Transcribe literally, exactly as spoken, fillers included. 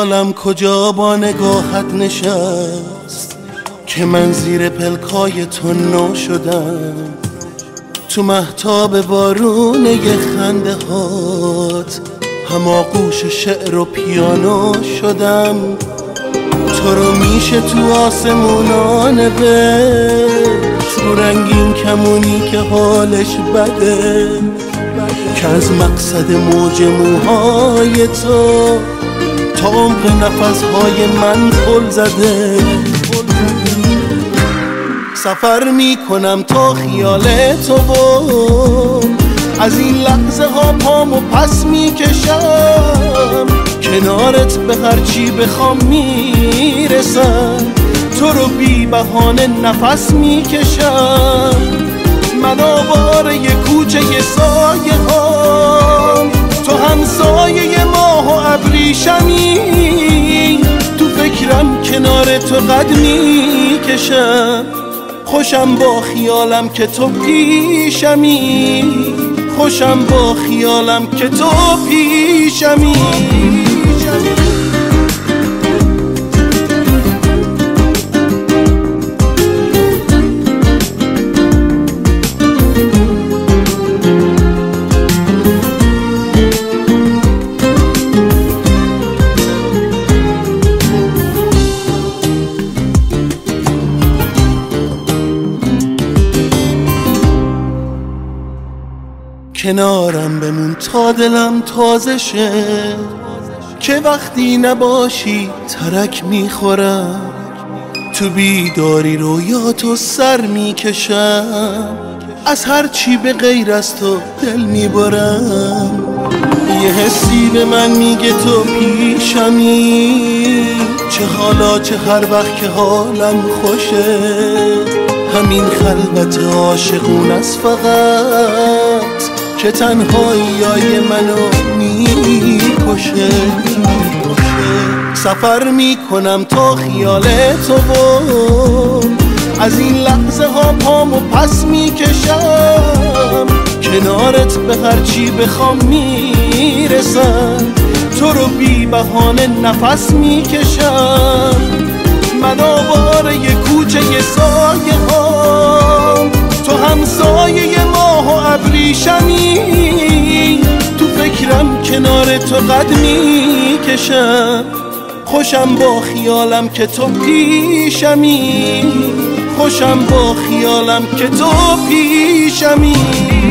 خیالم کجا با نگاهت نشست که من زیر پلکای تو نو شدم، تو مهتاب بارونه خنده هات هماغوش شعر و پیانو شدم. تو رو میشه تو آسمونا نوشت رو رنگین کمونی که حالش بده، که از مقصد موج موهای تو تا عمق نفسهای من پل زده. سفر میکنم تا خیال تو و از این لحظه ها پامو پس میکشم، کنارت به هرچی بخوام میرسم، تو رو بی بهانه نفس میکشم. من آواره ی کوچه ی سایه هام، تو همسایه ماه و ابریشمی، تو فکرم کنار تو قد میکشم. خوشم با خیالم که تو پیشمی، خوشم با خیالم که تو پیشمی. کنارم بمون تا دلم تازه شه، که وقتی نباشی ترک میخورم، تو بیداری رویاتو سر میکشم، از هرچی به غیر از تو دل میبرم. یه حسی به من میگه تو پیشمی، چه حالا چه هر وقت که حالم خوشه، همین خلوت عاشقون است فقط که تنهایی منو میکشه. سفر میکنم تا خیال تو و از این لحظه ها پامو پس میکشم، کنارت به هرچی بخوام میرسم، تو رو بی بهانه نفس میکشم. من آواره ی کوچه ی سایه هام، تو همسایه ماه و ابریشمی، تو فکرم کنار تو قد میکشم. خوشم با خیالم که تو پیشمی، خوشم با خیالم که تو پیشمی.